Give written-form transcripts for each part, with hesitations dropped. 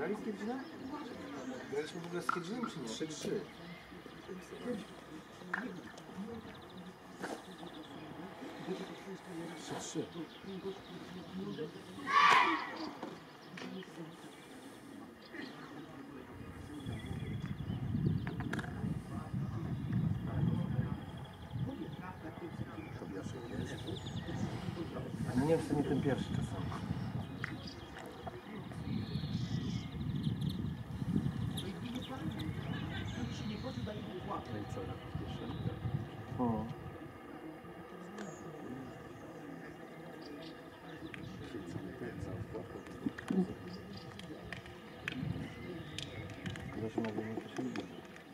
Grali z Kiedziną? Graliśmy w ogóle z Kiedziną czy nie? 3-3. Nie wiem, czy nie ten pierwszy czasami. No i co, o. Proszę, mogę mi to się lubić.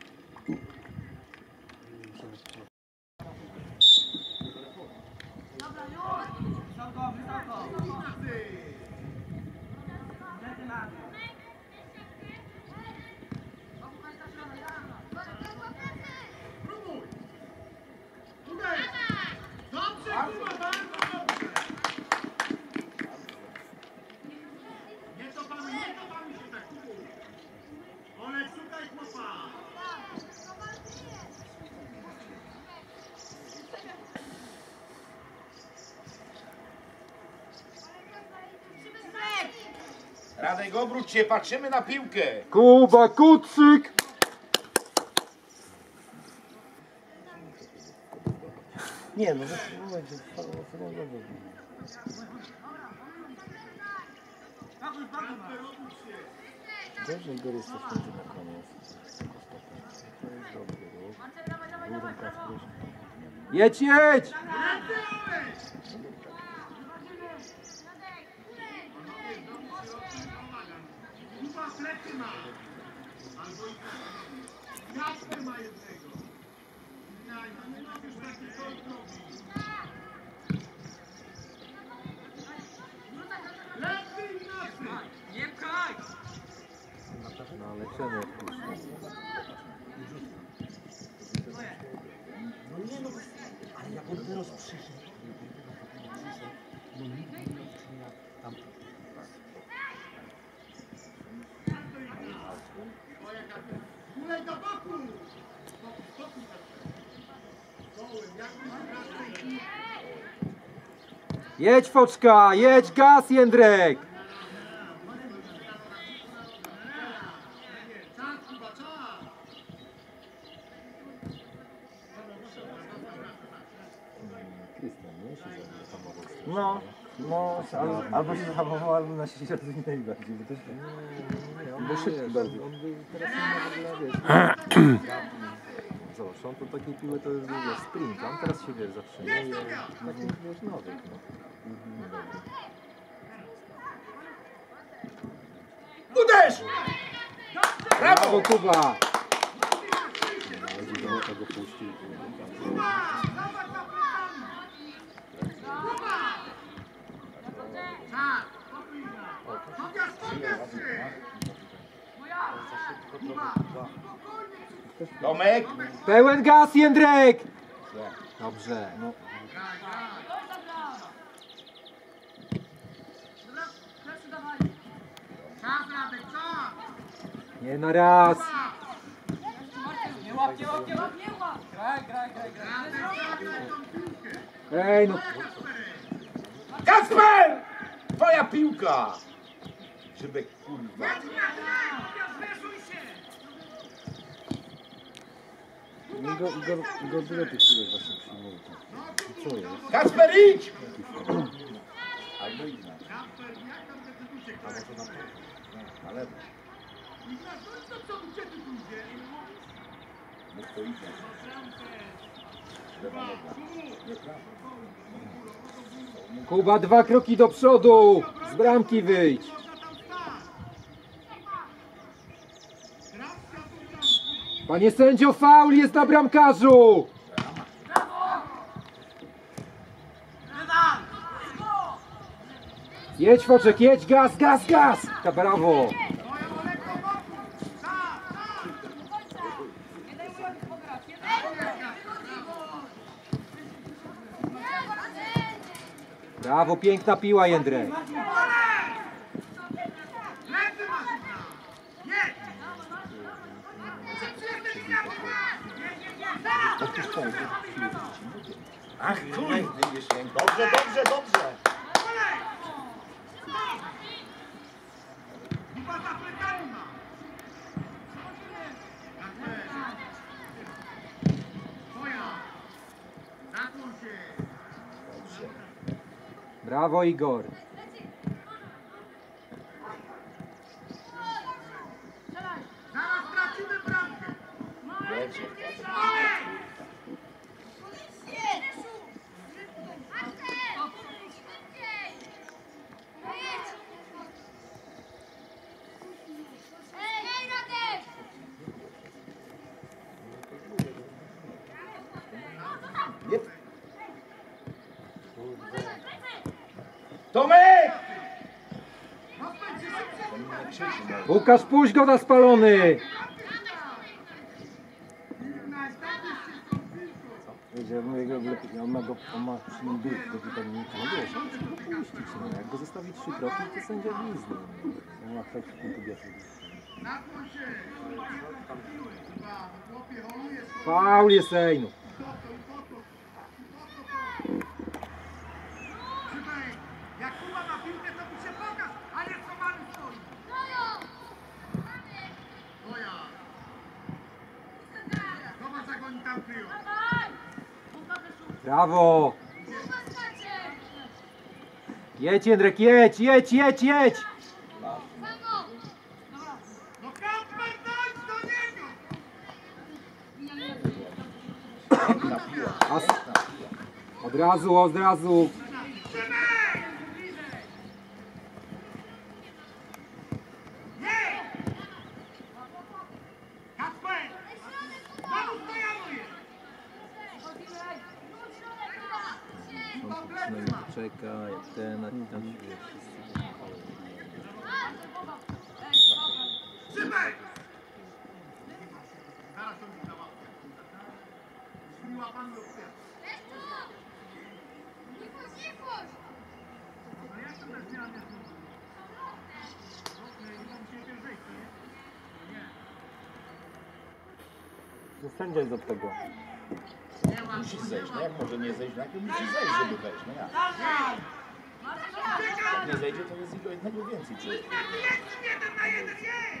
Radek, obróć się, patrzymy na piłkę. Kuba Kucyk! Nie, no zatrzymujcie, dobrze, Igor jest coś będzie na koniec. To jest dobry ruch. Jedź, jedź! No ale czemu odpuszczę? No nie no, ale jak on teraz przyszedł, no nigdy nie odczynia tam. Kulej do boku! Jedź Foczka, jedź, gaz Jędrek! No, no, albo się zahamował, albo na siebie rozwinęli bardziej, bo też nie, on był szybki bardziej. On był, teraz nie ma w ogóle, wiesz, zobacz, on to takiej piły to jest w ogóle sprint, a on teraz się, wiesz, zatrzymuje, taki, wiesz, nowy, no. Uderz! Brawo, Kuba! Tomek! Pełen gaz, Jędrek! Dobrze, no. Nie na raz! Nie łap, nie łap, nie łap, nie łap! Graj. Ej, no. Kacper! Twoja piłka! Żeby kurwa. Igor dużo tych piłek właśnie przyjmuje. Co jest? Kacper, idź! Albo idź na. Albo to na to. Na lewo. No to idź na. Lewa noga. Nie prawa. Kuba, 2 kroki do przodu! Z bramki wyjdź! Panie sędzio, faul jest na bramkarzu! Jedź Foczek, jedź, gaz! Brawo! Brawo, piękna piła, Jędrek. przecież połowę. Ach, kurde, dobrze, dobrze, dobrze. Kuba za plecami ma. Twoja. Nakłon się. Brawo Igor. Zaraz tracimy bramkę. Lecie. Jep. Tomek! Łukasz, puść go na spalony! Wiesz, ja mówię, lepiej, on ma przy nim bieg, żeby tam nie wiesz, on trzeba puścić, no. Jak go zostawi 3 kroki, to sędzia gwizdnie. On ma tak w punktu bierze. Nakłon się. Chyba, chłopie, holuje swoje. Faul jest Ejnu. Szybej. Jak Kuba ma piłkę, to mu się pokaż, a nie schowany stoi. Twoja. Zobacz, jak oni tam kryją. Brawo! Jedź Jędrek, jedź, jedź, jedź, jedź! No Kacper, dojdź do niego! Od razu, od razu! Szybej! Nie! Kacper! Znowu stojanuję! On przynajmniej czeka, jak ten, a tam się wiesz, wszyscy. Szybej! Zaraz to mi załatwię. Śmiła pan lub nie. No jak to bez zmiany jest? Sędzia jest od tego. Musi zejść, no jak może nie zejść? Najpierw musi zejść, żeby wejść, no jak? Jak nie zejdzie, to jest jego jednego więcej. Czy... Jest 1 na 1, nie!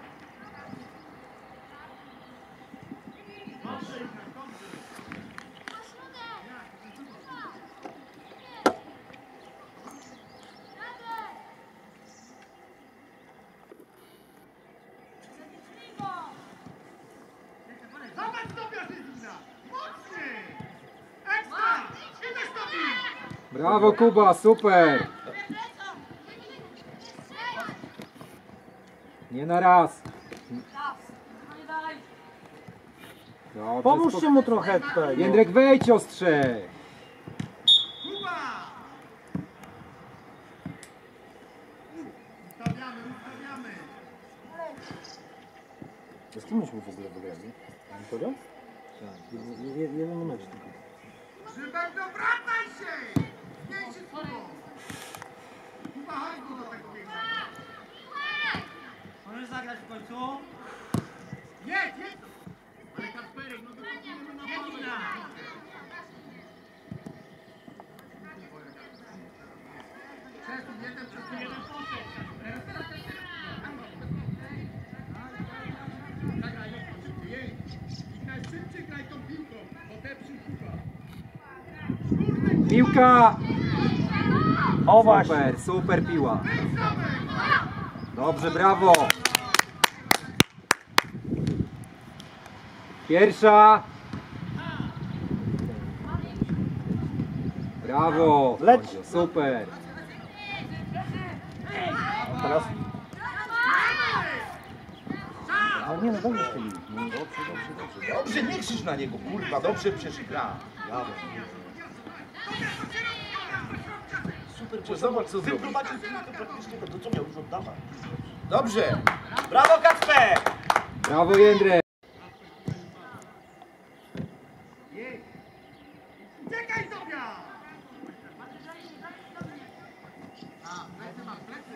Zobacz, to Biażyzna! Mocniej! Ekstra! Idziesz do mnie! Brawo Kuba, super! Nie na raz. Dobrze, Pomóżcie mu trochę tutaj. Jędrek, wejdź ostrze! Kuba! Ustawiamy, ustawiamy! Z kim myśmy w ogóle wygrali? Wiktorią? Tak. Jeden mecz tylko. Szybek, wracaj się! Mniejszy słowo! Kuba, chodź tu do tego biegna! Możesz zagrać w końcu? Jedź, jedź! Ale Kacperek, no to kupujemy na jedź! Przesuń jeden, przesuń jeden. Zagraj, szybciej, jedź! I najszybciej graj tą piłką, bo teprzy Kuba. Piłka! O właśnie. Super, super piła. Dobrze, brawo! Pierwsza! Brawo! Leć. Super! Teraz? A nie, no dobrze strzelił. No, Dobrze, nie krzycz na niego, kurwa, dobrze przecież gra. Super, bo zobacz co zrobił. Wyprowadził piłkę praktycznie, to co miał już oddawać? Dobrze. Brawo Kacper! Brawo Jędrek! Uciekaj, Zobia! A, plecy masz, plecy!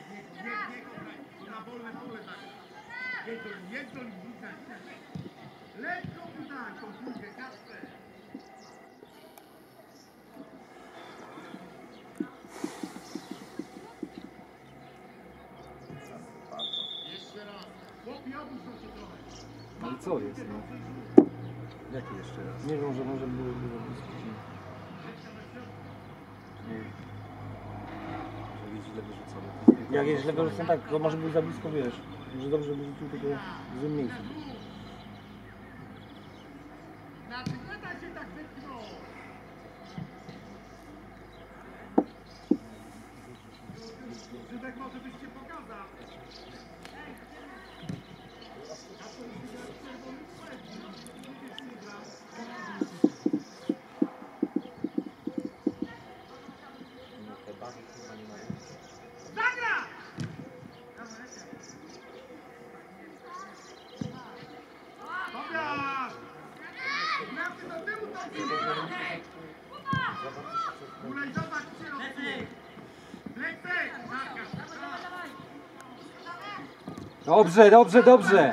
Nie, graj, to na wolne pole tak. Jedź do nim, wrzucaj. Lekko udaj tą piłkę, Kacper. Jeszcze raz. Chłopi, obrócą się trochę. No i co jest, no? Jaki jeszcze raz? Nie wiem, że może było blisko. Że jest źle wyrzucony. Jak jest źle wyrzucony, tak, to może być za blisko, wiesz. Może dobrze wyrzucił tylko w złym miejscu. Nie daj się tak wytknąć. Żydek może byś się pokazał. Zagra! Dobra! Wracaj do tyłu, tam Kulej, zobacz w środku. Lecek! Dobrze, dobrze, dobrze!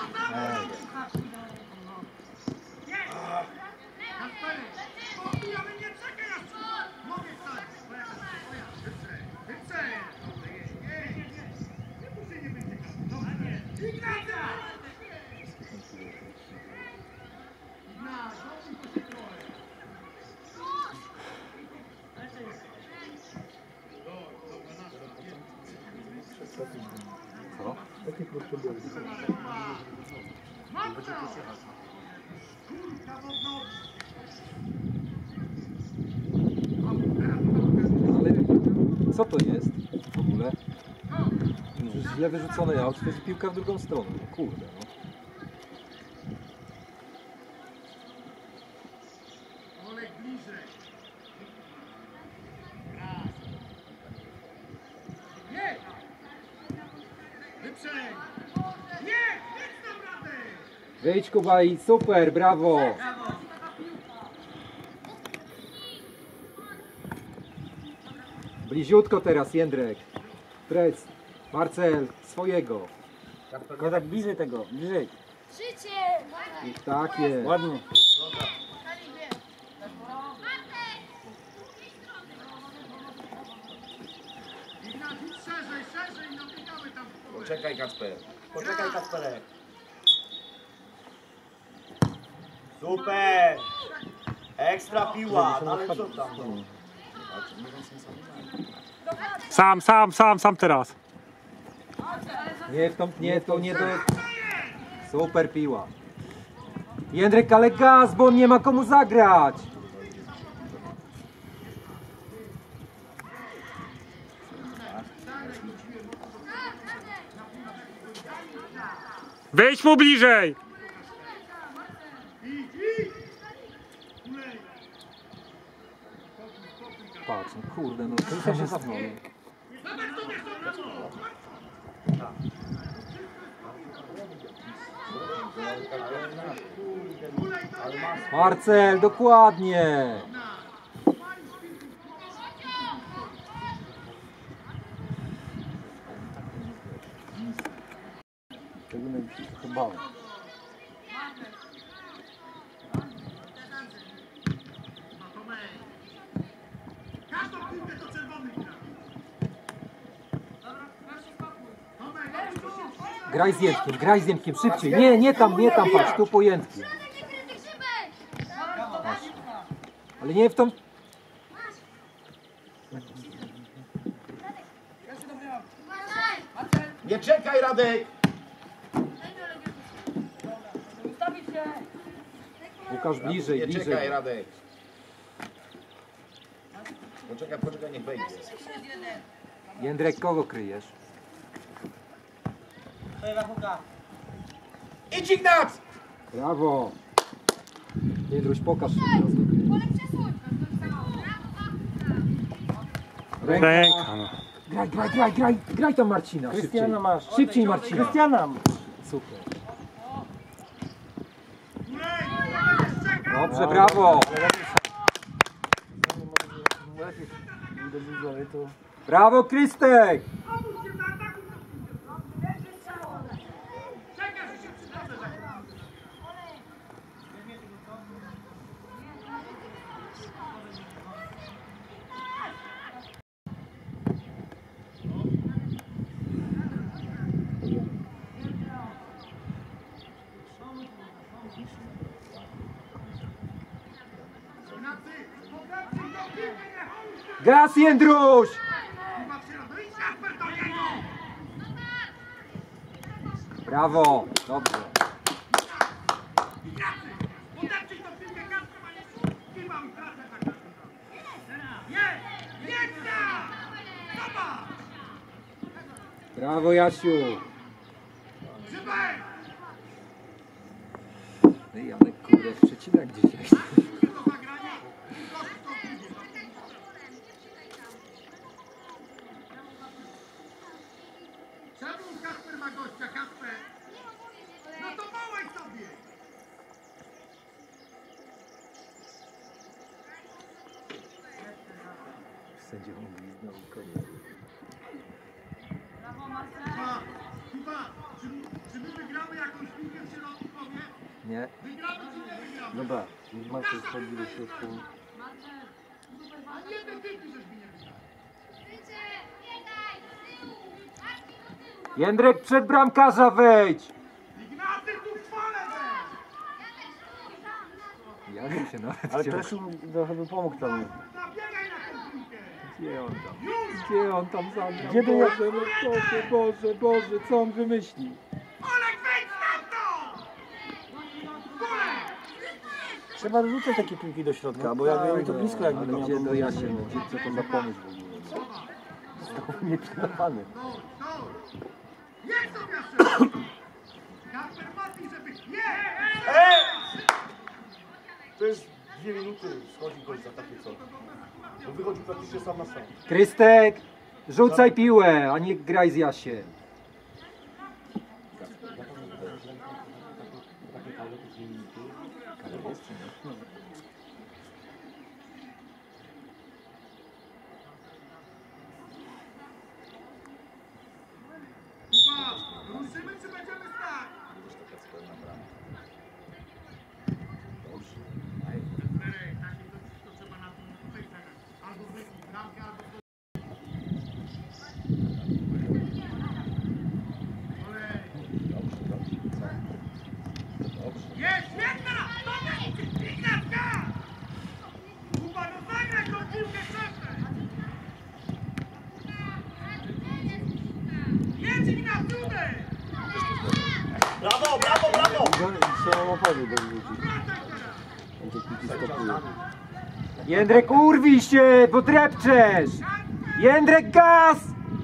Kasperek! Spokój, ale nie czekaj aż... Mogę stać! Wyprzej! Nie muszę nie być ciekawy. Dobrze. Ignacja! Co? Takie potrzeby. Ale co to jest w ogóle? Przecież źle wyrzucony aut, to jest piłka w drugą stronę. No kurde, no. Olek bliżej. Nie! Wyprzej! Nie! Jedź tam radę! Wyjdź Kuba i super, brawo! Bliziutko teraz Jędrek. Prec, Marcel, swojego. No tak bliżej tego, bliżej. I tak jest. Ładnie. Ignacy, szerzej, szerzej i nabiegamy tam w pole. Poczekaj Kacper. Poczekaj, Kacperek. Super! Ekstra piła, ale co tam? Sam teraz. Nie, to nie do... Super piła. Jędrek, ale gaz, bo on nie ma komu zagrać. Wejdź mu bliżej. Patrz, no kurde, no to się zapnął. Marcel, dokładnie. Tego najbardziej się trochę bałem. Każdą piłkę to czerwony gra. Tomek, Graj z Jędkiem, szybciej. Nie tam, patrz, tu po Jędku. Ale nie w tą... Nie czekaj Radek! Łukasz, bliżej, Nie czekaj bliżej. Radek. Poczekaj, niech wejdzie. Jędrek, kogo kryjesz? Idź Ignac! Brawo. Jędruś, pokaż się. Ręka, no. Graj tam Marcina, szybciej. Krystiana masz. Szybciej Marcina. Krystiana! Super. czekaj! Dobrze, brawo. Brawo, Krystek. Czekaj, że się przygodę za chwilę. Ignacy, pograbcy do piłkę, nie Gaz, Jędruś! Kuba w środku, idź Kasper do niego! Brawo! Dobrze. Ignacy, podepnij tą piłkę Kasper, a nie Kiwa mi pracę tak. Jest! Jest tam! Zobacz! Brawo, Jasiu! Żybek! No i Janek, kurde, przecinak dzisiaj. Do zagrania. Czemu Kasper ma gościa, Kasper? No to wołaj sobie! Sędzia mu gwizdnął i koniec. Kuba, czy my wygramy jakąś piłkę w środku, powie? Nie? Wygramy czy nie wygramy? Dobra, już Marcel wchodzi do środka. A nie te piłki, żeś mi nie wygrał. Jędrek, przed bramkarza wejdź! Ignacy, tu w fale weź! Janek się nawet Ale chciał. też trochę by pomógł tam. Zabiegaj na tę piłkę! Gdzie on tam? Gdzie on tam zagrał? Gdzie był? Boże, no Boże, co on wymyśli? Olek, wejdź stamtąd! Olek! Trzeba rzucać takie piłki do środka, bo jakby mi to blisko jakby Ale miał. gdzie do Jasia, no gdzie co to za pomysł w ogóle? Został nieprzygotowany. No, no! Jedź do miasta! Kasper Mati, żeby... Nie! To jest 2 minuty, schodzi gość za takie coś. Bo wychodzi praktycznie sam na sam. Krystek, rzucaj piłę, a nie graj z Jasiem. Kuba, ruszymy czy będziemy stać? Kasperek, takie to trzeba na tym tutaj zagrać. Albo wyjść bramkę, albo... Olej! Jest, jest teraz! Dobra, Ignatka! Kuba, no zagraj tą piłkę szefę! Jedź Ignacuny! Brawo, brawo, brawo! Trzeba opady do wrzucić. Wracaj teraz! On te piłki stopuje. Jędrek, urwij się, bo drepczesz! Jędrek, gaz!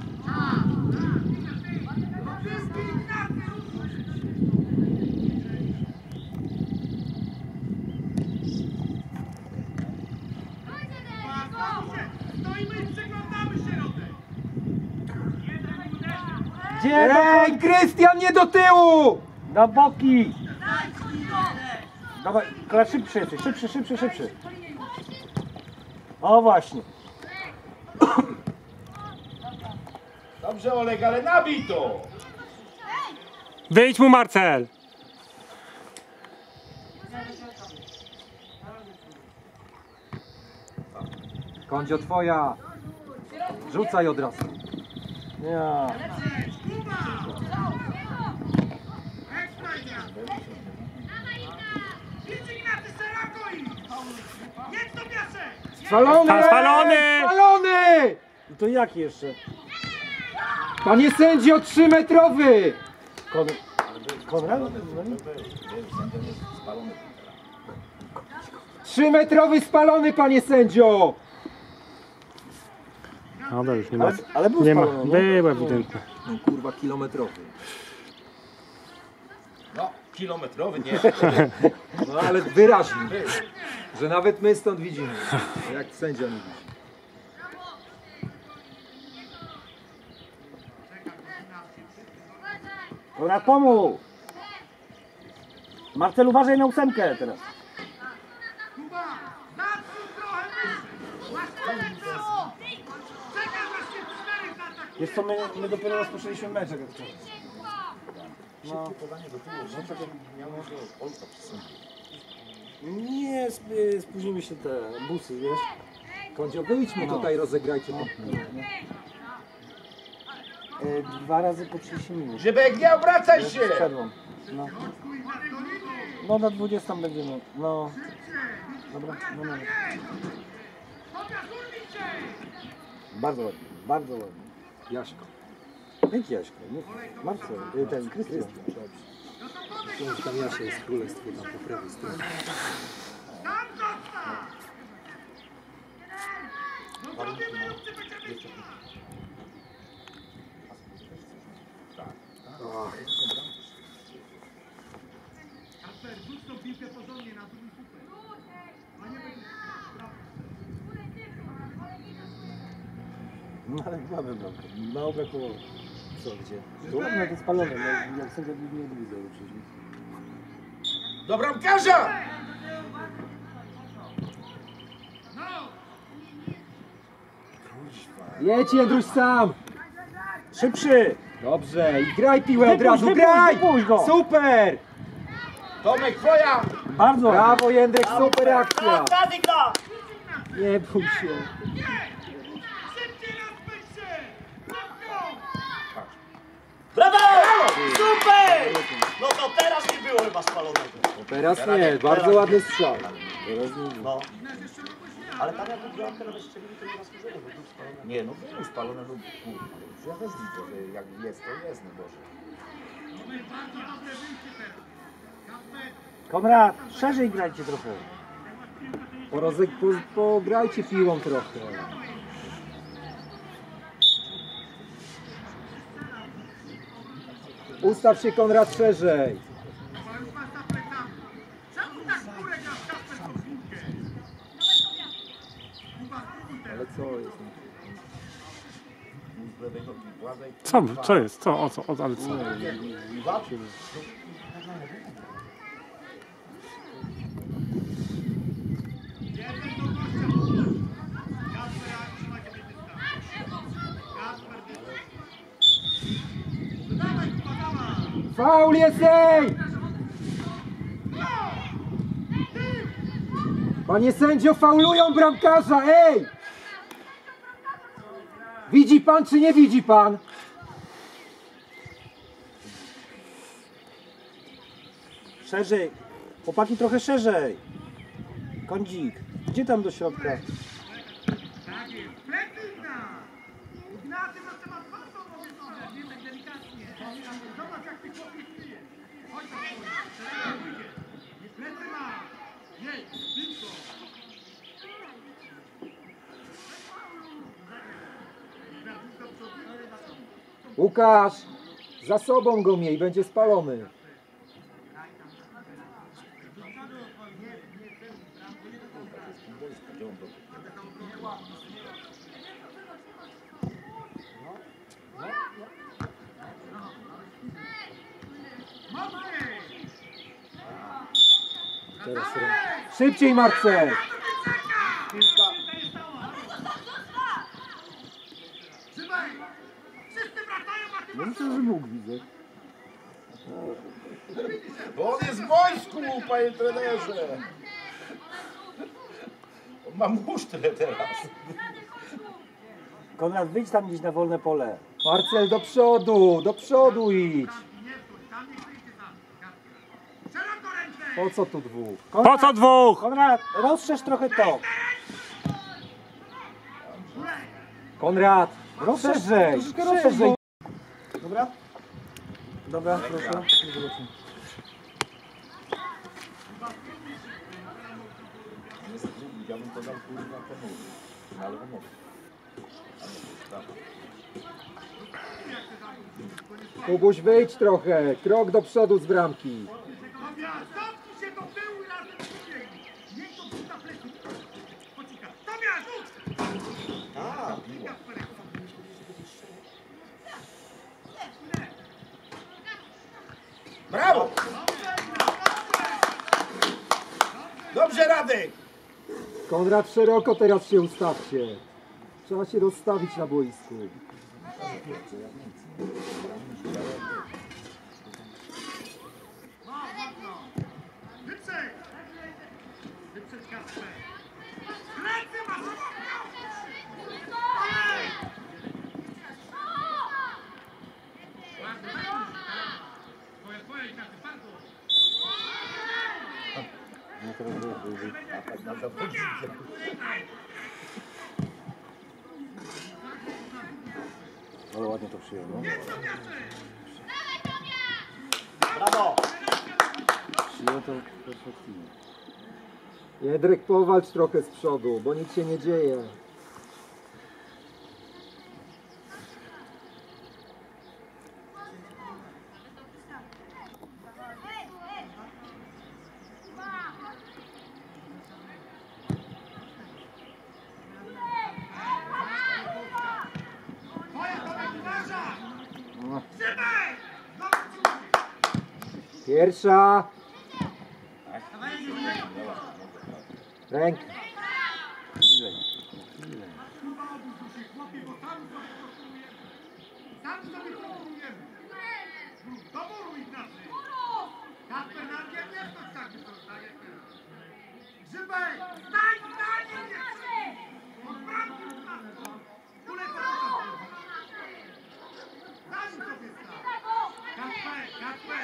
Wszystkie Ignacy! Stoimy i przyglądamy środek! Ej, Krystian, nie do tyłu! Na boki! Dawaj, Klara, szybszy. O właśnie. Dobrze Olek, ale nabij to! Wyjdź mu, Marcel! Kondzio, twoja! Rzucaj od razu. Ja. Kuba! Ekstra Ignacy! Idź Ignacy, szeroko idź! Jedź do piasek! Spalony! Spalony! Spalony! I to jak jeszcze? Panie sędzio, 3-metrowy! Konrad? 3-metrowy spalony, panie sędzio! Dobra, już nie ma. Ale był Nie ma. spalony, nie? Było ewidentnie. No kurwa, kilometrowy. No, kilometrowy, nie. No ale wyraźnie, że nawet my stąd widzimy, jak sędzia mówi. Konrad, pomóż! Marcel, uważaj na 8 teraz. Kuba! Zacznij trochę wyżej! Masz tyle czasu! Czekaj, masz się 4 zaatakuje! Wiesz co, my dopiero rozpoczęliśmy mecz, jak to. No. Podanie do tyłu, no tak jak miał może Olka przesądzić. Nie, spóźnimy się te busy, wiesz? Kondzio, wyjdźmy tutaj, rozegrajcie tą piłkę. 2 razy po 30 minut. Żybek, nie obracaj się! Z przerwą. No. No na 20 będziemy. No. Szybciej! Dobra, no, no. Tobiasz, urwij się! Bardzo ładnie, bardzo ładnie. Jaśko. Jaki Jaśko? Nie, Marcel, ten Krystian. Tam Jasia jest królestwo tam po prawej stronie. Tam zostaw! No to wy mówcy będziemy Kasper, rzuć tą piłkę porządnie na drugi super. A nie będzie No ale mamy bramkę. Mało brakowało. Co, gdzie? Tu ładne to spalone, no, jak sędzia nie widzę przecież. Do bramkarza! Jedź Jędruś sam! Szybszy! Dobrze, i graj piłę od razu, wypuść, graj! wypuść go! Super! Tomek, twoja! Bardzo ładnie. Brawo Jędrek, super akcja! Tadyka! Nie bój się. Szybciej rozpędź się! Szybko! Brawo! Super! No to teraz nie było chyba spalonego. No teraz nie, bardzo ładny strzał. Teraz nie. No. Ale tam jakby bramkę nawet strzelili, to nie zasłużyło, bo był spalony. Nie, no był spalony, no kurwa. Ja też widzę, że jak jest, to jest, no Boże. Bardzo dobre wyjście teraz. Kasper, Konrad, szerzej grajcie trochę. Pograjcie piłą trochę. Ustaw się Konrad szerzej. chyba już masz za plecami. Czemu tak w górę grasz, Kasper, tą piłkę? Kuba, spróbuj teraz. Ale co jest? Z lewej nogi, Władek. Co jest? Co? O co? Ale co? Zobaczył. Jeden do gościa. Kasper, jak trzymacie tej dystansu. Kasper, dystans. Dawaj, Kuba, dawaj. Faul jest, ej! Panie sędzio, faulują bramkarza, ej! Widzi pan czy nie widzi pan? Szerzej. Chłopaki trochę szerzej. Kądzik. Gdzie tam do środka? Tak jest. Plecy Ignacy. Ignacy, to trzeba twardo robić. Nie tak delikatnie. Zobacz, jak ty chłopiec kryje. Chodź tam, teraz pójdzie. Nie plecy ma. Jedź, szybko. Łukasz, za sobą go miej, będzie spalony. Szybciej Marcel! Trzymaj. Wszyscy wracają, a ty No masz... myślę, że mógł, widzę. Bo on jest w wojsku, panie trenerze. On ma musztrę teraz. Konrad, wyjdź tam gdzieś na wolne pole. Marcel, do przodu idź! Nie stój, tam nie kryjcie tam. Szeroko ręce. Po co tu dwóch? Po co dwóch? Konrad, rozszerz trochę to. Konrad, szerzej! Troszeczkę rozszerz, Szerzej! Dobra? Dobra, proszę. Zobaczymy. Jest drugi, ja bym to dał kurwa temu. Na lewą nogę. Kubuś, wyjdź trochę, krok do przodu z bramki. Tobia, zamknij się do tyłu i razem szybciej. Niech to wrzuca plecy. Pocika. Tobia, rzuć. A, Kasperek. Brawo! Dobrze, Radek! Konrad, szeroko teraz się ustawcie. Trzeba się rozstawić na boisku. Wyprzedź. Wyprzedź Kasper. Plecy masz. Ej! Twoja Ignacy, bardzo. No teraz Tak na zawodnikiem. Ale ładnie to przyjął, no. Brawo! Przyjął to perfekcyjnie. Jędrek, powalcz trochę z przodu, bo nic się nie dzieje. Twoja Tomek, uważaj! No. Trzymaj! Pierwsza. Ręka. Kuba, obudź się, chłopie, bo sam sobie konstruujemy. Sam sobie konstruujemy. Do muru, Ignacy. Kasper, na mnie nie wchodź tak wysoko, tak jak teraz. Grzybek, stań, stań, Ignacy! Od bramki, Ignacy. Kulej to pokaż. Stań sobie, stań. Kasper, Kasper.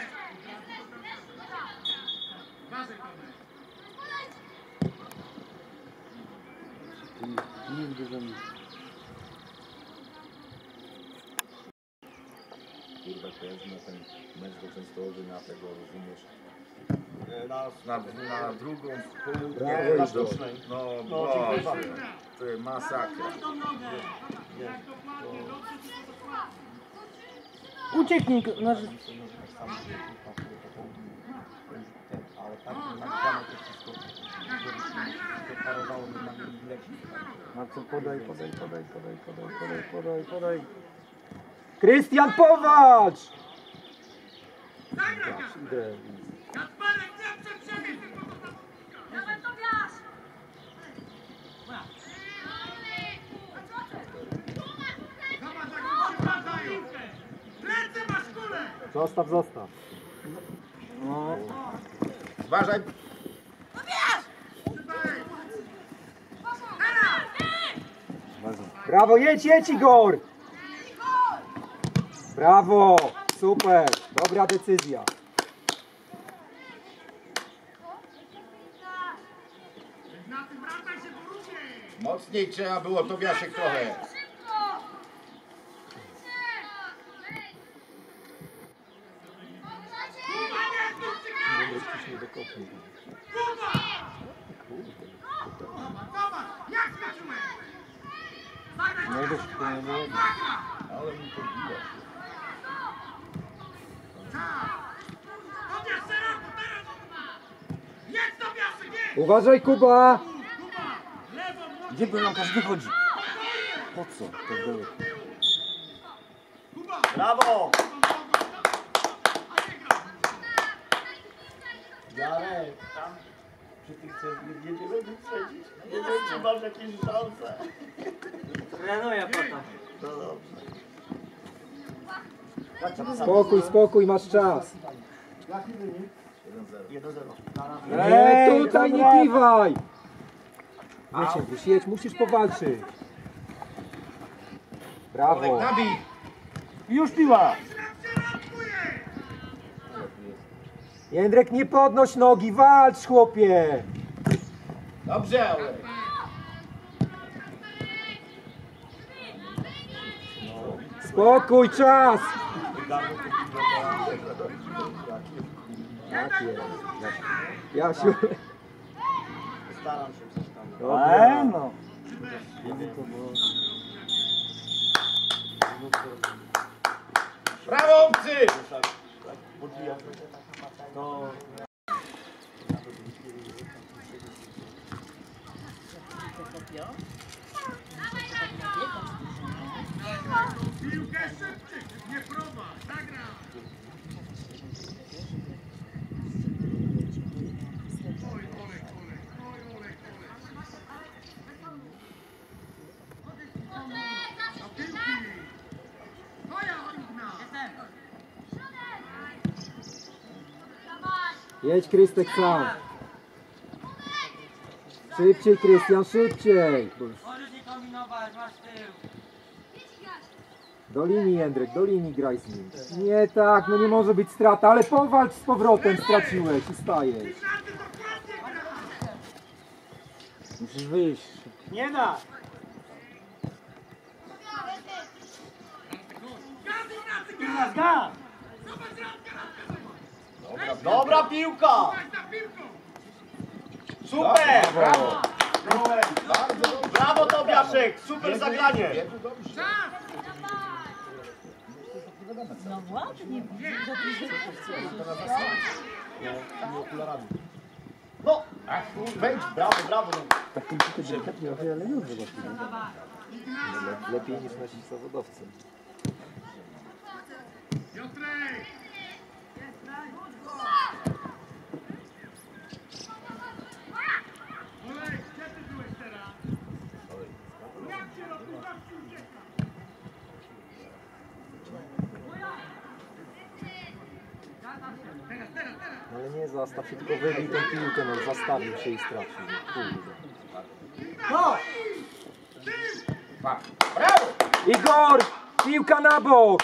Uważaj, Tomek. Nie uderzam. Kurwa, to jest na ten mecz do Częstochowy, na tego, rozumiesz? Na drugą południe, Brawo, na Igor. sztucznej. No, Boże, to jest masakra. Ucieknij, nasz... Marcel, podaj. Krystian, powalcz! Zagraj, Idę. Kasperek, nie przed siebie, tylko do tam. Dawaj to wiasz! Zobacz, jak oni się wracają. Plecy masz kulę. Zostaw. No. Uważaj, Bardzo. Brawo, jedź Igor! Brawo, super, dobra decyzja. Ignacy, wracaj się po rudzie. mocniej trzeba było, Tobiaszek trochę. Kuba, nie zdób się. Kuba! Zobacz, jak skoczyłeś. Zagraj, No dość, to nie było. Ale mi podbiło. Odbierz szeroko, teraz. Jedź do piasek, jedź. Uważaj, Kuba! Kuba, lewo, mocno. Gdzie bramkarz wychodzi? Po co? To było. Kuba, Brawo! a nie gra. Jarek, tam przy tych jedziemy wyprzedzić. Nie wiem, czy masz jakieś szanse. Trenuję potem. No dobrze. Spokój, masz czas. 1-0. Nie, tutaj nie kiwaj! Jedź, musisz powalczyć. Brawo. Nabij! Już piła! Jędrek, nie podnoś nogi, walcz, chłopie! Dobrze, Olek. Spokój, czas! Tak jest. Jasiu. Staram się coś tam. Dobra. no. Brawo, obcy! Podbijam. To... Piłkę szybciej, nie prowadź, zagraj. Oj, Olek. Do piłki. Twoja Olgna. Jedź, Krystek, sam. Szybciej, Krystian, szybciej. Możesz nie kombinować, masz tył. Do linii, Jędrek, do linii graj z nim. Nie tak, no nie może być strata, ale powalcz z powrotem, straciłeś i stajesz. Ignacy, dokładnie gra. Musisz wyjść. Nie da! Gaz, gaz! Dobra piłka! Super! Brawo! Brawo Tobiaszek! Super zagranie! No ładnie, No! Wejdź, brawo, brawo! Tak tylko delikatnie, ale już zobaczymy. Lepiej niż nasi zawodowcy. Piotrek! Olej, gdzie ty byłeś teraz? Jak się robi babci ucieka? Teraz. No ale nie zastaw się, tylko wybij tę piłkę, no zastawił się i stracił. Kurde. No! Brawo! Igor! Piłka na bok!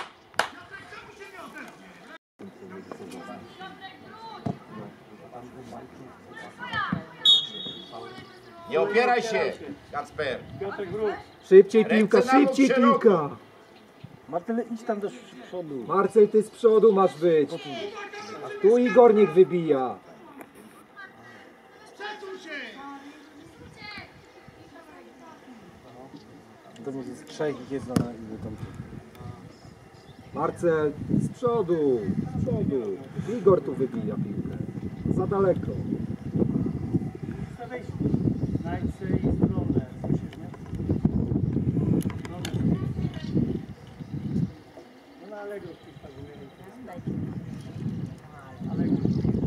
Nie opieraj się, Kacper. Piotrek wróć. Szybciej piłka, Ręce na lód, szybciej szeroko. piłka! Marcel, idź tam do przodu. Marcel, ty z przodu masz być. Tu Igor niech wybija. Przesuń się! To może z trzech ich jest na ile tam. Marcel, z przodu, z przodu. Igor tu wybija piłkę. Za daleko. Chcę wejść. Znajdź sobie i stronę. Słyszysz, nie? No na Allegro wpisz tak Allegro.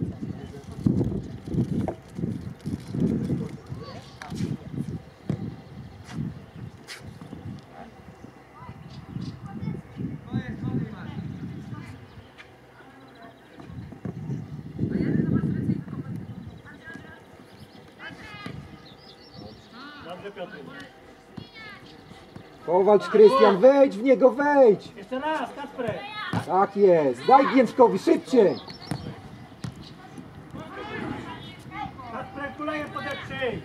Dobrze, Piotr. Powalcz, Krystian, wejdź w niego, wejdź! Jeszcze raz, Kacprek. Tak jest, daj Giętkowi, szybciej! Kacprek, kuleje podeprzyj.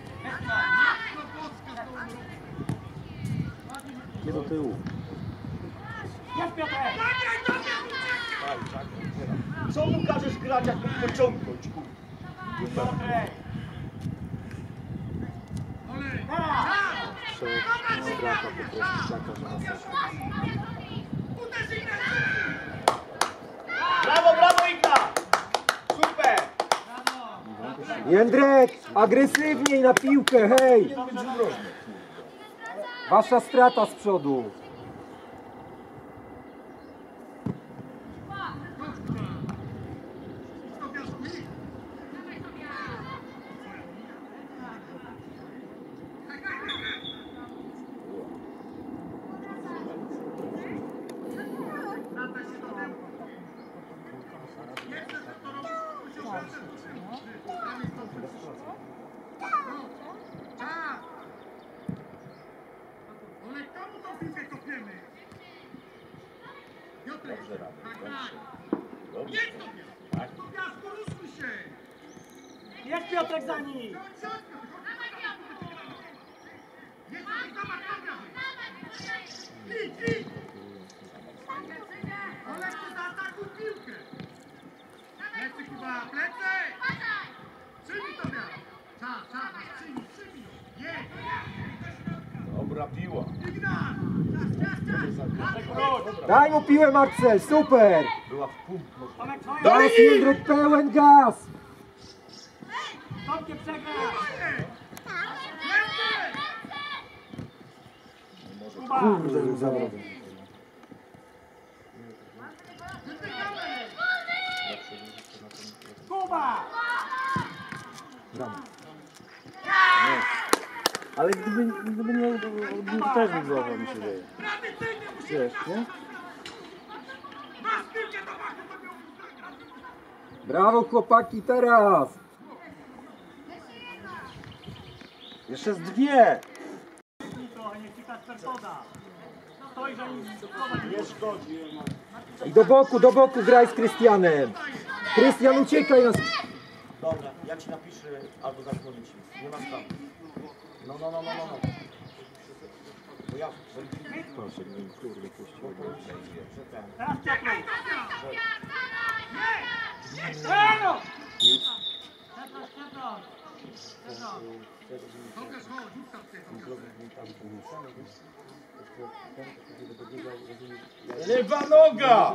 Nie do tyłu. Jest Piotrek. Co mu każesz grać, jak mógł pociągnąć? Piotrek. Strata po prostu taka, że masakra. Brawo, brawo Igna! Super! Jędrek, agresywniej na piłkę, hej! Wasza strata z przodu. Olej, komu tą piłkę kopiemy? Piotrek, jedź do mnie! Do piasku, ruszmy się! Jest Piotrek za nim! Jedź, zobacz, idź! Olej, ty zaatakuj piłkę! Plecy, Kuba, plecy! Przyjmij to miasto! Czas, przyjmij! Jedź! Dobra piła. Ignat! Czas! Daj mu piłę, Marcel, super! Była w punkt. Tomek, twoje! Gaz, Jędrek, pełen gaz! Tomkiem przegrać! Kuba! Kurde, był zawodem. Kuba! Ale gdyby nie odbił, też by złapał, mi się wydaje. Wiesz, nie? Masz piłkę do machu, to miał Brawo, chłopaki, teraz! Jeszcze z dwie! Trochę niech ci Kacper poda. Stoi za nim, nie szkodzi. I do boku graj z Krystianem! Krystian, uciekaj nas! Dobra, ja ci napiszę albo zadzwonię ci. Nie ma sprawy. No. Bo ja Proszę, nie, kurde, puścił. Teraz czekaj! Nie! Brawo! Pokaż, chodź, ustaw się, Lewa noga!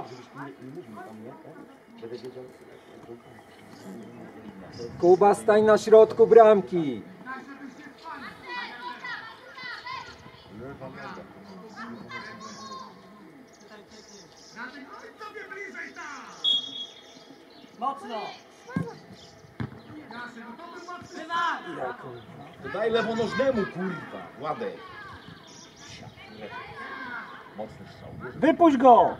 Kuba, stań na środku bramki. sobie bliżej tam! Mocno! Jasiek, no to był łatwy Wywal! To daj lewonożnemu, kurwa, Władek. Mocny strzał. Wypuść go!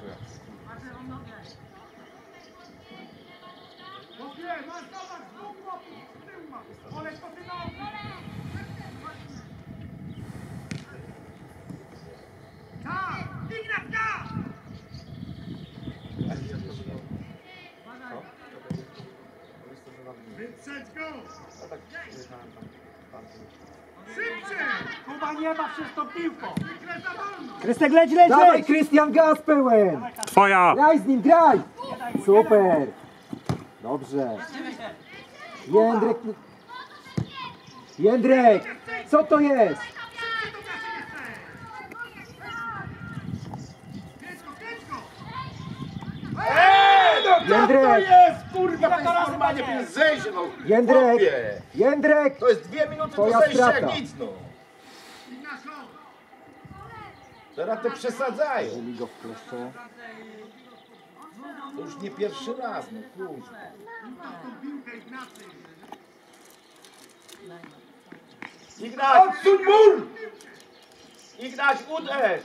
Chłopie, masz zobacz, dwóch chłopów, z tyłu masz. Olek, to ty nogi. Tak, Ignat, tak! Wyprzedź go! Szybciej! Kuba nie ma wszystko piłką! Zwykle za wolno! Krystek, leć, leć, Dawaj, leć! Krystian, gaz pełen. Twoja! Graj z nim, graj! Super! Dobrze. Jędrek... Jędrek! Co to jest? Szybciej do gaszy nie chce! Kręć go, kręć go! Jędrek! jest, kurwa, to jest normalnie ten zejście, no. Jędrek! Chłopie. Jędrek! To jest 2 minuty Twoja do zejścia, strata. jak nic, no. Ignacio! Teraz to przesadzają. Zuli go w kleszcze. To już nie pierwszy raz, no kurwa. Ustaw tą piłkę, Ignacy! Ignać! Odsuń mur! Ignać, uderz!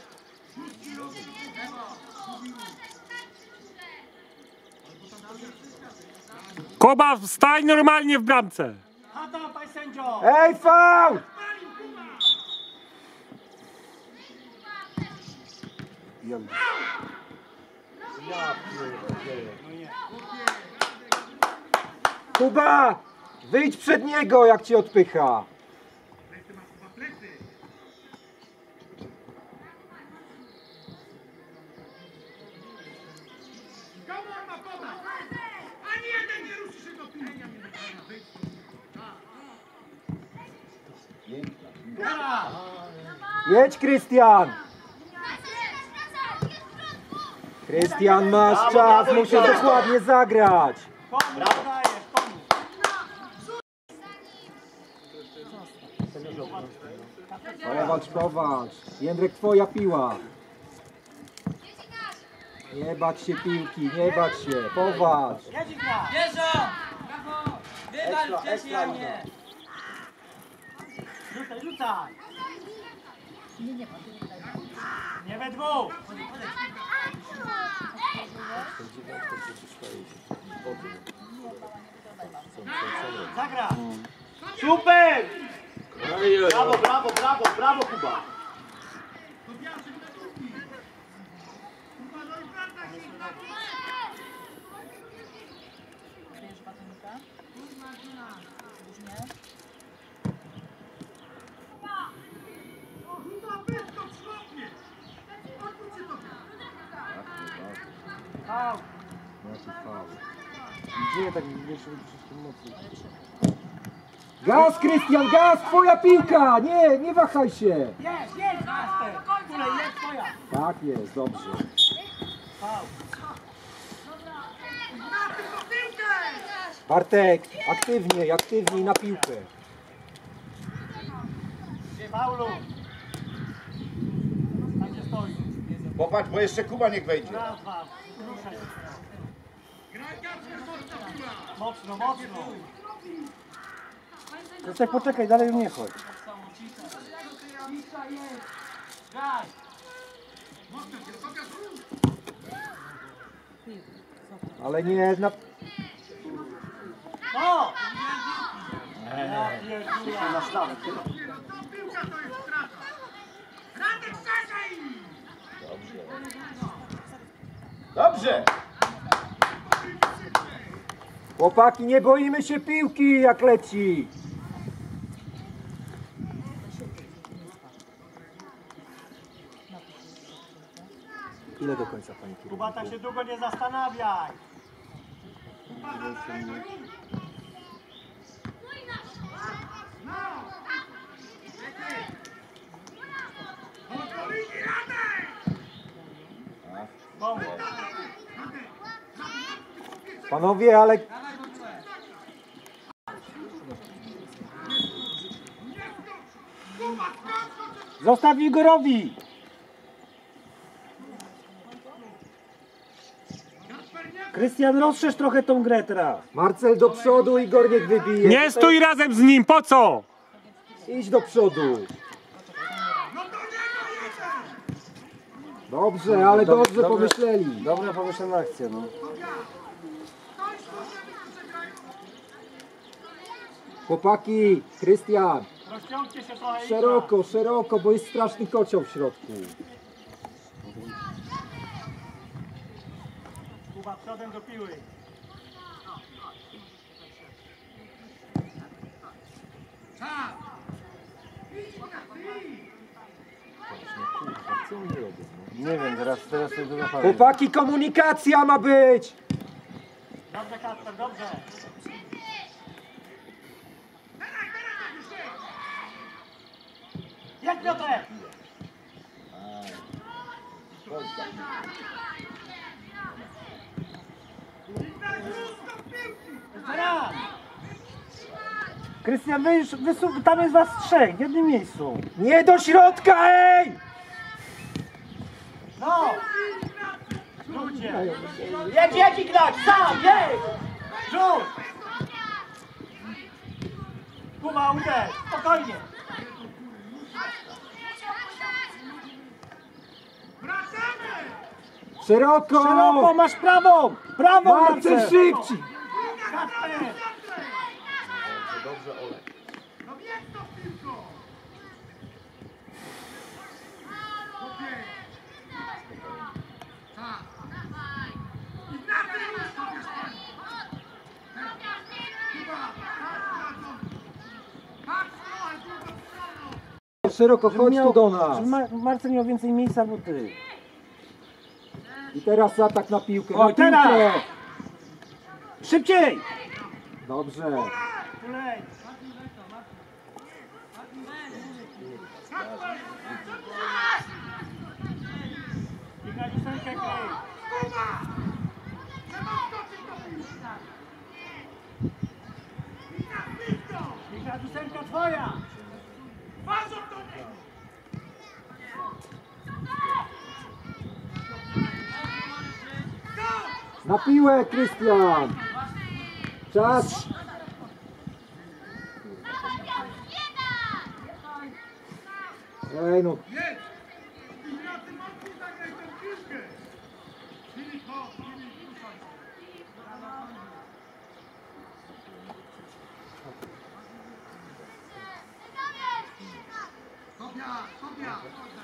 Kuba, stań normalnie w bramce! A tam, panie sędzio! Ej, faul! Kuba! Wyjdź przed niego, jak cię odpycha. Plecy masz chyba plecy! Komu on ma podać? Ani jeden nie ruszy się do piłki! Wyjdź tu. Jedź, Krystian! Krystian, masz czas, musisz dokładnie zagrać. Pomóż, dajesz, pomóż! Powalcz. Jędrek, twoja piła. Nie bać się piłki, nie bać się. Powalcz. Jedź Igna! Wjeżdża! Brawo! Wywal wcześniej, a nie! Rzucaj! Nie we dwóch! Zagra! Super! Brawo, Kuba! To Jasiek na drugi! Kurwa, no i wraca się Ignacy! O, chyba pysko w szlopie! Odwróćcie to! Au! Gdzie tak wiesz, mocno. Gaz, Krystian, gaz, twoja piłka! Nie wahaj się! Jedź, Master! Kulej, jedź twoja! Tak jest, dobrze. Au! Ignacy, do piłkę! Bartek, aktywniej na piłkę. Paulu! Tam gdzie stoi. Popatrz, bo jeszcze Kuba niech wejdzie. Raz, dwa. Ruszaj. Graj Kacper, mocna piła! Mocno, mocno. Krystek, poczekaj, dalej nie chodź. Graj. Mocno się, pokaż ruch! Ale nie na... O! Ja pierdolę. Nie, no to piłka to jest strata! Radek, szerzej! Dobrze. Chłopaki, nie boimy się piłki, jak leci. Ile do końca, panie kierowniku? Kuba, tak się długo nie zastanawiaj. Pomóż. Panowie, ale... Zostaw Igorowi! Krystian, rozszerz trochę tą grę teraz. Marcel do przodu, Igor niech wybije. Nie stój razem z nim, po co? Idź do przodu. Dobrze, ale dobrze pomyśleli. Dobra pomyślna akcja, no. Chłopaki, Krystian, Rozciągcie się trochę. szeroko, szeroko, bo jest straszny kocioł w środku. Kuba, przodem do piły. Nie wiem, teraz sobie to zapowiem. Chłopaki, komunikacja ma być. Dobrze, Kasper, dobrze. Jak Piotrek? Jeszcze raz. Krystian, tam jest was trzech, w jednym miejscu. Nie do środka, ej! No! Ludzie! Jedź Ignać! Sam! Jedź! Rzuć! Kuba, uderz! Spokojnie! Szeroko! Szeroko, masz prawą! Prawą, Marcel, Marcel! szybciej! Kasper! Dobrze, Olek. No jedź to piłko! Szeroko, chodź tu do nas. Żeby Marcel miał więcej miejsca, bo ty. I teraz atak na piłkę. O, Na teraz! piłkę. Szybciej! Dobrze. Tulej! Ignać ósemkę kryj! Ignać ósemka twoja! Na piłę, Krystian. Czas. Ej no. Ignacy, mocniej zagraj tę piłkę! Filip, chodź, Filip, ruszaj! Sofia, Sofia!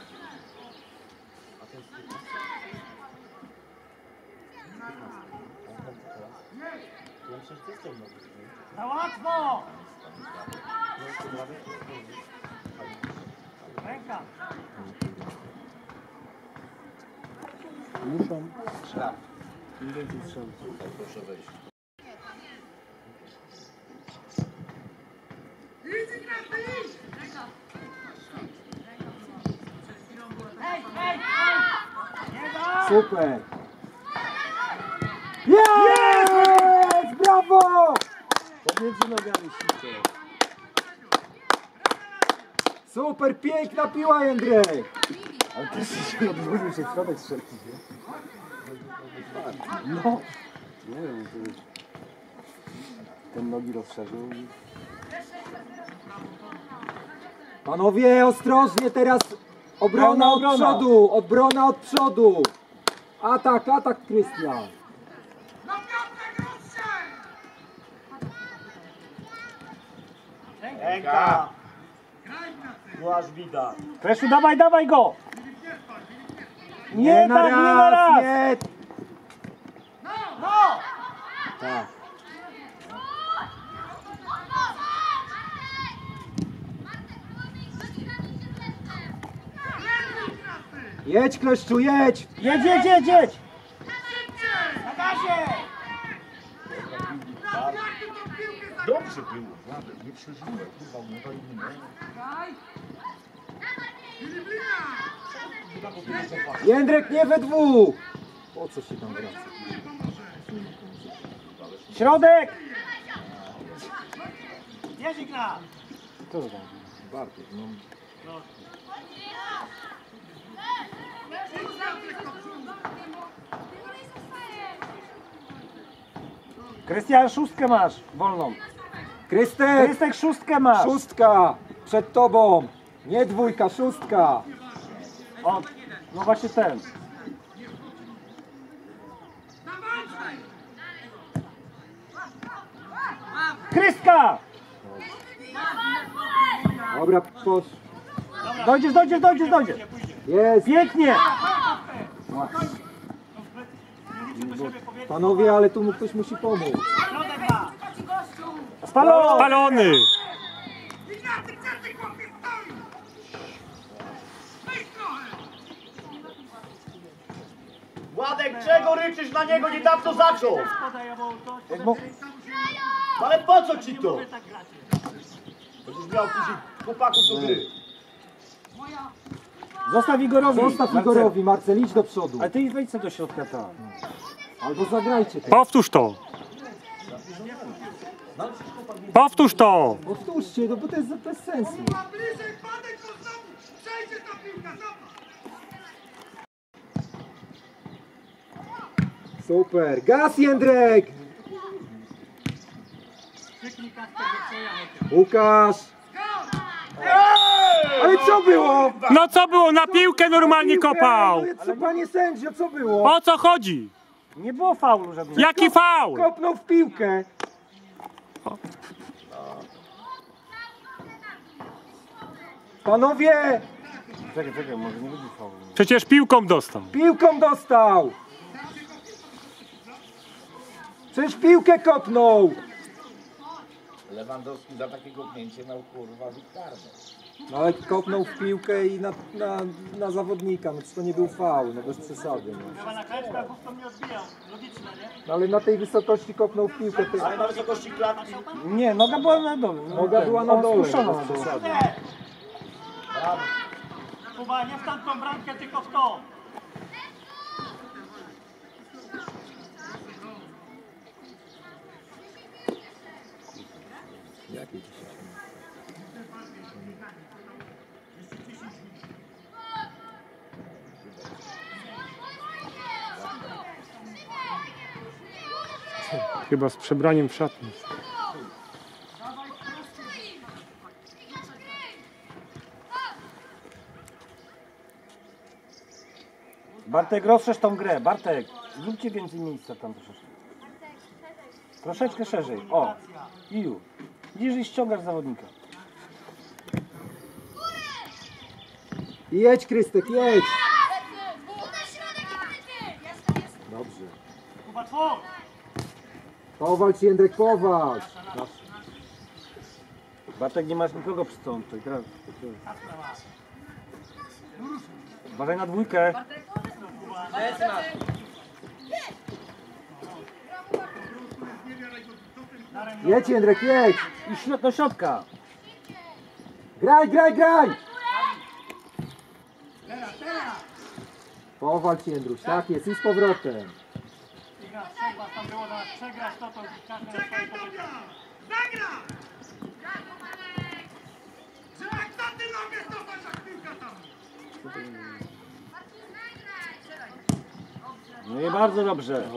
Za łatwo! Ręka! Muszą. Szlak. Im więcej strzał. Proszę wejść. Idź, Ignacy, idź! Ej, ej, ej! Nie da! Super. Jest! Brawo! Pomiędzy nogami ślicznie. Super, piękna piła, Jędrek. Ale też się odwrócił się w środek strzelić, nie? No. Nie wiem, to już... Ten nogi rozszerzył i... Panowie, ostrożnie teraz. Obrona Pełna od obrona. przodu. Obrona od przodu. Atak, atak, Krystian. Na Piotrek, rozstrzel! Ręka! Graj, Ignacy! No aż widać. Kreszu, dawaj, dawaj go! Nie, na tak, nie na raz! Nie. No! Tak. Jedź, Kleszczu, jedź! Jedź, jedź, jedź, jedź! Na gazie! Dobrze było, Władek, nie przeżyłem, kurwa, nie walimy. Jędrek, nie we dwóch! Po co się tam wraca? Środek! Jeździ gra! Co to tam? Bartek, no. Krystian, szóstkę masz, wolną. Krystek! Krystek, szóstkę masz. Szóstka! Przed tobą! Nie dwójka, szóstka! O, no właśnie ten. Krystka! Dobra, posz. Dojdziesz, dojdziesz, dojdziesz, dojdziesz. Jest! Pięknie! Panowie, ale tu mu ktoś musi pomóc. Środek ma! Spalony! Spalony! Ignacy, każdy chłopiec stoi! Weź trochę! Władek, czego ryczysz na niego? Nie dawno zaczął! Jak mu... No ale po co ci to? Będziesz miał później chłopaków do gry. Zostaw Igorowi. Zostaw Igorowi, Marcel, idź do przodu. Ale ty wejdź sobie do środka tam. Albo zagrajcie to. Powtórz to! Powtórz to! Powtórzcie, no bo to jest bez sensu. A bliżej padek, to znowu przejdzie ta piłka, zobacz! Super. Gaz, Jędrek! Łukasz! Ale co było? No co było? Na piłkę normalnie kopał! Ale co, panie sędzio, co było? O co chodzi? Nie było faulu żadnego. Jaki faul? Kopnął w piłkę. Panowie, Czekaj, czekaj, może nie będzie faulu. Przecież piłką dostał. piłką dostał. Przecież piłkę kopnął. Lewandowski za takie kopnięcie miał, kurwa, karne. No ale kopnął w piłkę i na zawodnika, no to nie był faul, no bez przesady. No. Chyba na kleczkach to mnie odbijał. Logiczne, nie? No, ale na tej wysokości kopnął w piłkę. Ale na wysokości klatki. Nie, noga była na dole. Noga była na dole, Spuszczona bez na dole. przesady. Kuba, nie w tamtą bramkę, tylko w to. Jakie dzisiaj? Chyba z przebraniem w szatni. Bartek, rozszerz tą grę. Bartek, zróbcie więcej miejsca tam troszeczkę. Troszeczkę szerzej. O, i już. Widzisz i ściągasz zawodnika. Jedź, Krystek, jedź! Dobrze. Kuba, twój! Powalcz, Jędrek, powalcz! Bartek, nie masz nikogo przy stąd. Uważaj na dwójkę. Jedź, Jędrek, jedź! I do środka. Graj, graj, graj! Powalcz, Jędruś, tak jest, i z powrotem. Iga, trzeba tam było na przegrać to każdy na Czekaj, Tobia! Zagra! Żeby jak za ty nogę stopać, jak piłka tam! No i bardzo dobrze.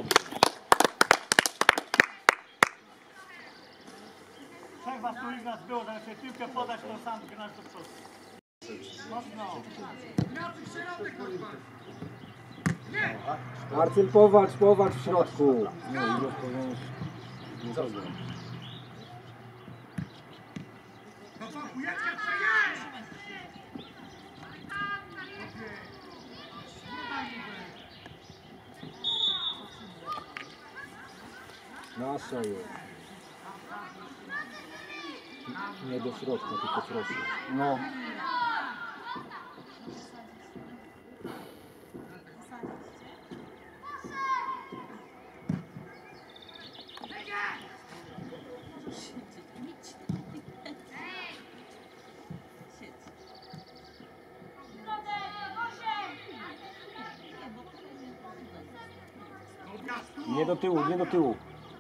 Trzech was tu Iga było, żeby sobie piłkę podać, to sam grasz do przodu. Mocno! Marcel, powalcz, powalcz w środku. No to chujeczkę przejedź! Nasza jest. Nie do środka, tylko proszę. No. Nie do tyłu, nie do tyłu.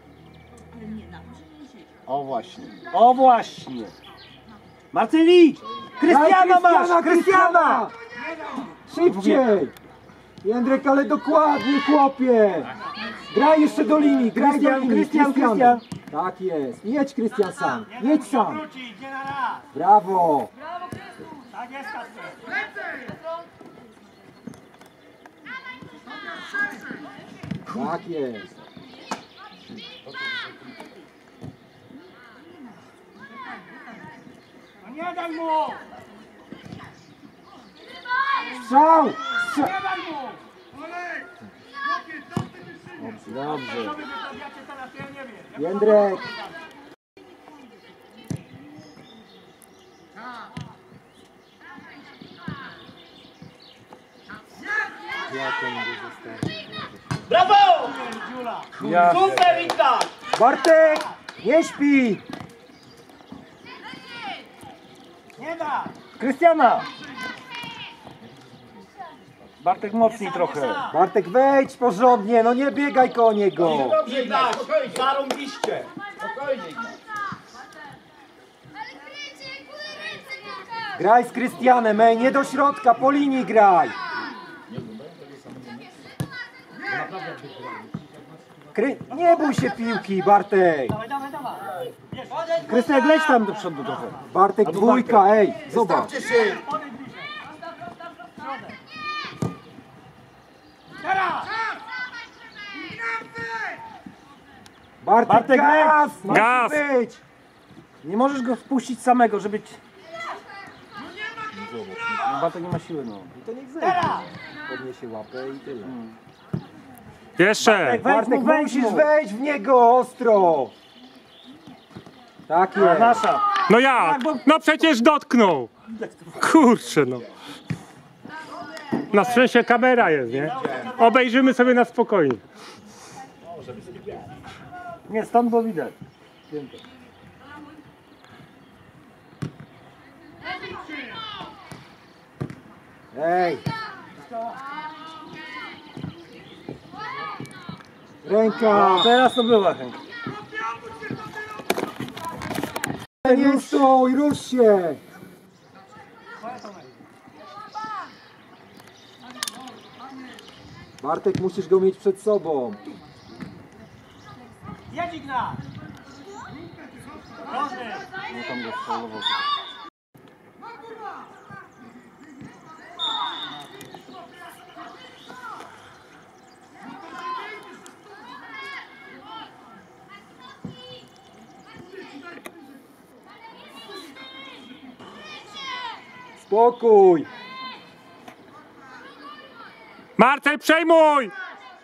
O właśnie, o właśnie. Marceli! Krystiana masz! Krystiana! Szybciej! Jędrek, ale dokładnie, chłopie! Graj jeszcze do linii, graj do linii, Krystian. Tak jest, jedź Krystian sam, jedź sam. Wróci, idzie na raz. Brawo! Tak jest, Kasper. Tak jest. No nie daj mu! Strzał! Nie daj mu! Olek! Chłopie, co ty wysyłasz? Dobrze. Co wy wystawiacie teraz, ja nie wiem. Ja Jędrek! Brawo! Ja. Super, Wita! Bartek! Nie śpi! Nie da! Krystiana! Bartek mocniej trochę. Bartek, wejdź porządnie, no nie biegaj koło niego! Nie da! Zarąbiście! Spokojnie, Graj z Krystianem, ej, nie do środka, po linii graj! Nie bój się piłki, Bartek! Dawaj, dawaj, dawaj! Krystian, leć tam do przodu trochę. Bartek dwójka, ej, zobacz! Podejdź bliżej! Teraz! Bartek, gaz! Gaz! Musi być! Nie możesz go wpuścić samego, żeby... No, Bartek nie ma siły, no. To niech zejdzie. Podniesie łapę i tyle. Jeszcze! Bartek, wejdź musisz mu. wejść w niego ostro! Tak jest. Nasza. No jak? No przecież dotknął! Kurczę no. Na szczęście kamera jest, nie? Obejrzymy sobie na spokojnie. Nie, stąd było widać. Ej! Ręka! Teraz to była chęć. Nie stój, rusz się! Bartek, musisz go mieć przed sobą. Jedź, Ignat! Proszę! No tam go strzalował. Spokój! Marcel, przejmuj!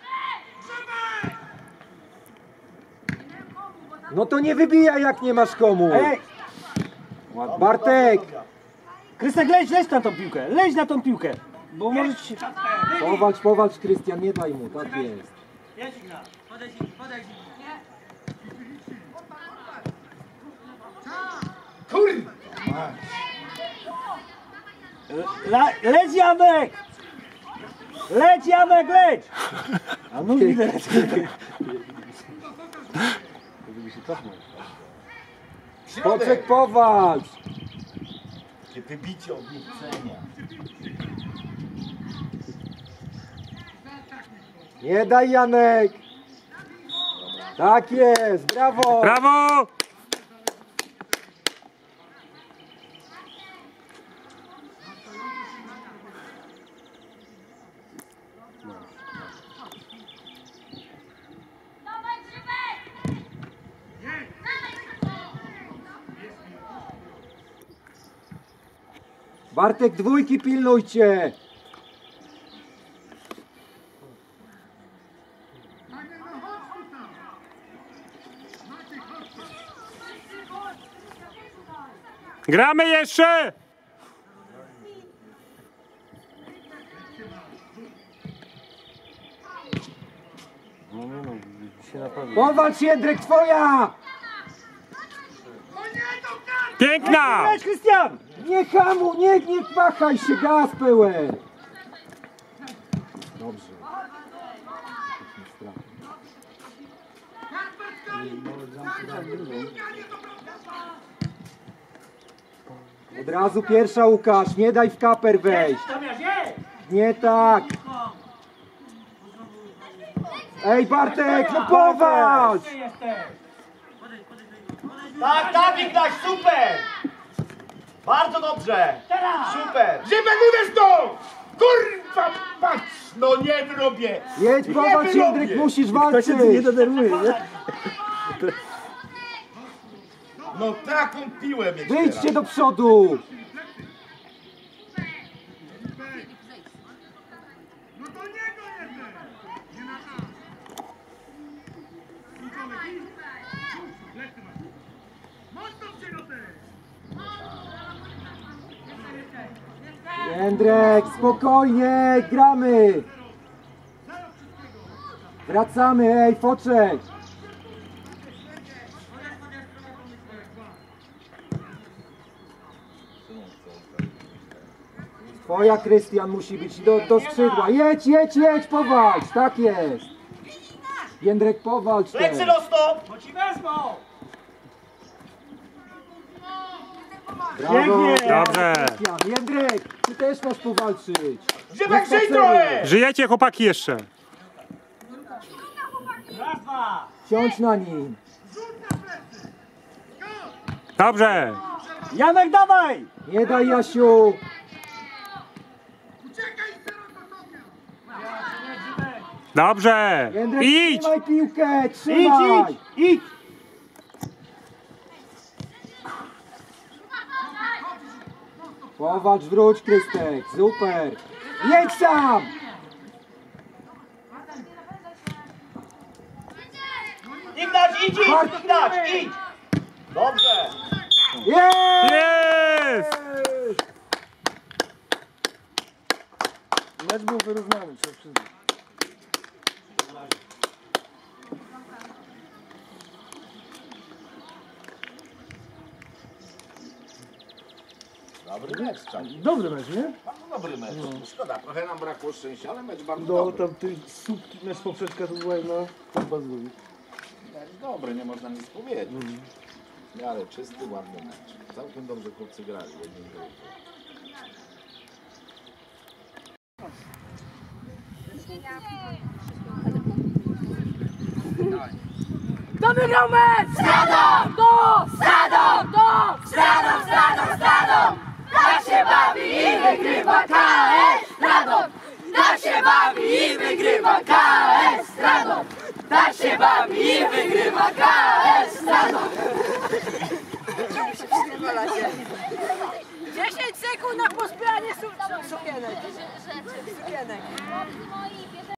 No to nie wybijaj, jak nie masz komu! Ej! Bartek! Krystian, leć na tą piłkę, leć na tą piłkę. Bo może ci się... Powalcz, Krystian, nie daj mu, tak jest. Jedź, Ignat! Podejdź, podejdź! Leć Janek! Leć Janek, leć! A no widać. Żeby się cofnął. Poczek, powalcz! Takie wybicie od niechcenia. Nie daj, Janek! Tak jest, brawo! Brawo! Bartek, dwójki pilnujcie! Gramy jeszcze! No nie no, się naprawdę... Powalcz, Jędrek, twoja! Piękna! Leć Krystian! Nie hamuj, nie pachaj się, gaz pełen! Dobrze. Od razu pierwsza, Łukasz, nie daj w kaper wejść. Nie tak. Ej, Bartek, no powalcz! Tak, tak, Ignaś, super! Bardzo dobrze! Super! Żeby mówisz to! Kurwa, patrz! No nie wyrobię! Jedź, powalcz, Jędrek, musisz walczyć! To się nie denerwuje, nie? No taką piłę mieć Wyjdźcie do przodu! No to niego jeden! Nie na nas! Lecz masz! Mocno w środek! Jędrek, spokojnie, gramy! Wracamy, ej, Foczek! Twoja, Krystian, musi być do skrzydła. Jedź, jedź, jedź, powalcz, tak jest! Jędrek, powalcz Plecy ten. do stop! Bo ci wezmą! Brawo, Dobrze. Krystian. Jędrek, ty też masz powalczyć. Grzybek, Nie żyj spaceruj. trochę! Żyjecie chłopaki jeszcze. Raz, dwa! Siądź na nim. Dobrze. Janek, dawaj! Nie daj, Jasiu. Uciekaj teraz do sobie! Dobrze. Jędrek, Idź. trzymaj piłkę, Idź, trzymaj. idź, idź! Powalcz, wróć, Krystek, super. Jedź sam. Ignaś, idź, idź! Ignaś, idź! Dobrze! Jest! Jest. Mecz był wyrównany, trzeba przyznać. Dobry mecz, Czarny. Dobry mecz, nie? Bardzo dobry mecz. Szkoda, trochę nam brakło szczęścia, ale mecz bardzo No, dobry. tam ty słupki, mecz poprzeczka to była na bazuję. Mecz dobry, nie można nic powiedzieć. W miarę czysty, ładny mecz. Całkiem dobrze chłopcy grali, jednym i drugim. Kto wygrał mecz? Stradom! To! Stradom! To! Stradom, Stradom, Stradom! Tak się bawi i wygrywa KS Stradom! Tak się bawi i wygrywa KS Stradom! Tak się bawi i wygrywa KS Stradom! 10 sekund na pospieranie sukienek.